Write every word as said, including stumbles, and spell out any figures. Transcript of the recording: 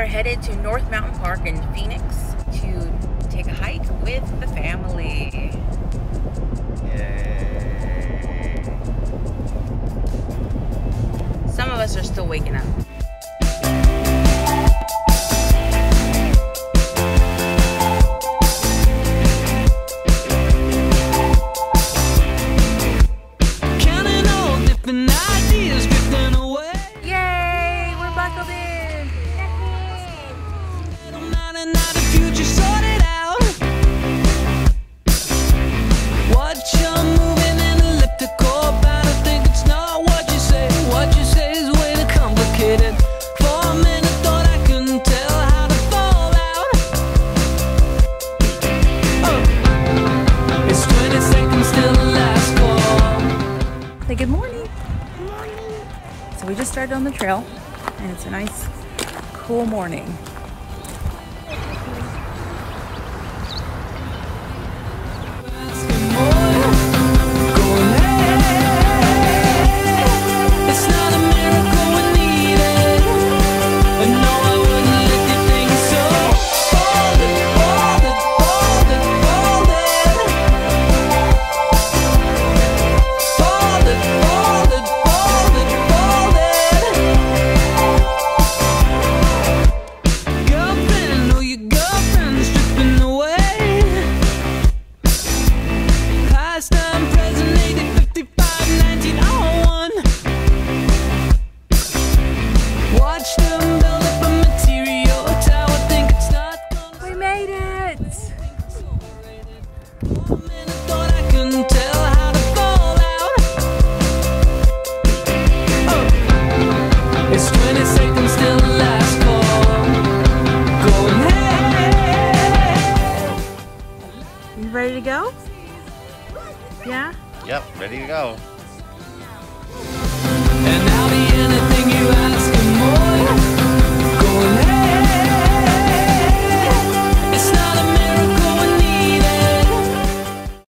headed to North Mountain Park in Phoenix to take a hike with the family. Yay. Some of us are still waking up. Say good morning. Good morning. So we just started on the trail and it's a nice cool morning. Ready to go? Yeah? Yep, ready to go. And I'll be anything you ask.